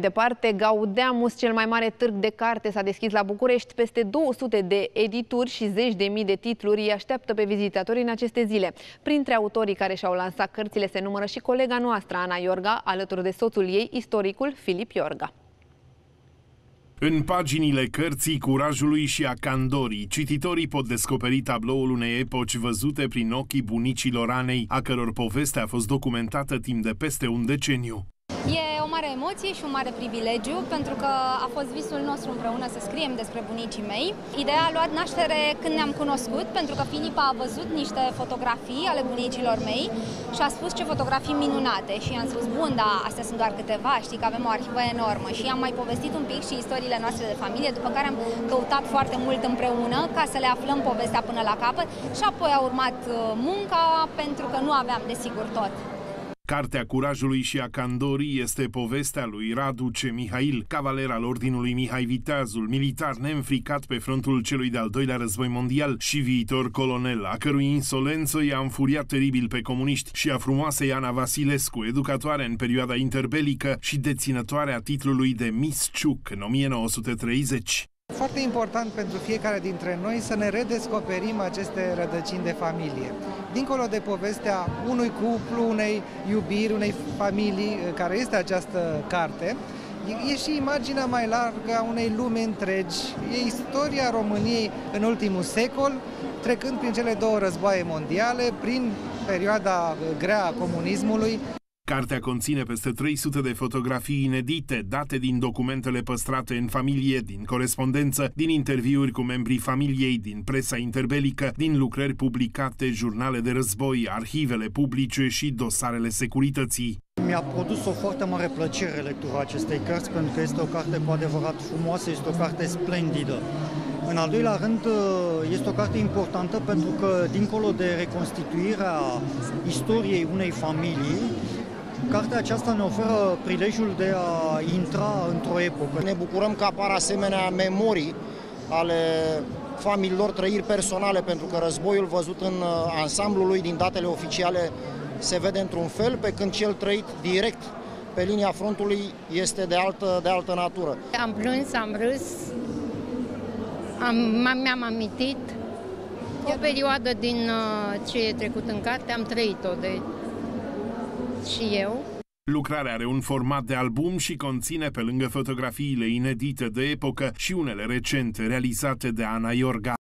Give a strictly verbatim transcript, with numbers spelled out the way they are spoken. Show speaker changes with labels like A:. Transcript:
A: departe, Gaudeamus, cel mai mare târg de carte, s-a deschis la București. Peste două sute de edituri și zeci de mii de titluri îi așteaptă pe vizitatori în aceste zile. Printre autorii care și-au lansat cărțile se numără și colega noastră, Ana Iorga, alături de soțul ei, istoricul Filip Iorga.
B: În paginile cărții Curajului și a Candorii, cititorii pot descoperi tabloul unei epoci văzute prin ochii bunicilor Anei, a căror poveste a fost documentată timp de peste un deceniu.
C: E o mare emoție și un mare privilegiu, pentru că a fost visul nostru împreună să scriem despre bunicii mei. Ideea a luat naștere când ne-am cunoscut, pentru că Filipa a văzut niște fotografii ale bunicilor mei și a spus ce fotografii minunate. Și i-am spus, bun, dar astea sunt doar câteva, știi că avem o arhivă enormă. Și am mai povestit un pic și istoriile noastre de familie, după care am căutat foarte mult împreună ca să le aflăm povestea până la capăt și apoi a urmat munca, pentru că nu aveam desigur tot.
B: Cartea Curajului și a Candorii este povestea lui Radu C. Mihail, cavaler al Ordinului Mihai Viteazul, militar neînfricat pe frontul celui de-al doilea război mondial și viitor colonel, a cărui insolență i-a înfuriat teribil pe comuniști, și a frumoasei Ana Vasilescu, educatoare în perioada interbelică și deținătoare a titlului de Miss Ciuc în o mie nouă sute treizeci.
D: Foarte important pentru fiecare dintre noi să ne redescoperim aceste rădăcini de familie. Dincolo de povestea unui cuplu, unei iubiri, unei familii, care este această carte, e și imaginea mai largă a unei lumi întregi. E istoria României în ultimul secol, trecând prin cele două războaie mondiale, prin perioada grea a comunismului.
B: Cartea conține peste trei sute de fotografii inedite, date din documentele păstrate în familie, din corespondență, din interviuri cu membrii familiei, din presa interbelică, din lucrări publicate, jurnale de război, arhivele publice și dosarele securității.
E: Mi-a produs o foarte mare plăcere lectura acestei cărți, pentru că este o carte cu adevărat frumoasă, este o carte splendidă. În al doilea rând, este o carte importantă pentru că, dincolo de reconstituirea istoriei unei familii, cartea aceasta ne oferă prilejul de a intra într-o epocă.
F: Ne bucurăm că apar asemenea memorii ale familiilor, trăiri personale, pentru că războiul văzut în ansamblul lui din datele oficiale se vede într-un fel, pe când cel trăit direct pe linia frontului este de altă, de altă natură.
G: Am plâns, am râs, am, mi-am amintit o perioadă din ce e trecut în carte, am trăit-o de și eu.
B: Lucrarea are un format de album și conține, pe lângă fotografiile inedite de epocă, și unele recente realizate de Ana Iorga.